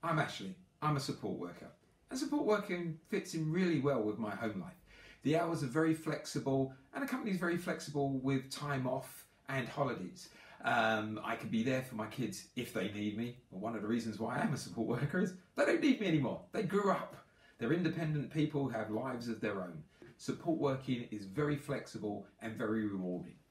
I'm Ashley. I'm a support worker. And support working fits in really well with my home life. The hours are very flexible and the company is very flexible with time off and holidays. I can be there for my kids if they need me. Well, one of the reasons why I am a support worker is they don't need me anymore. They grew up. They're independent people who have lives of their own. Support working is very flexible and very rewarding.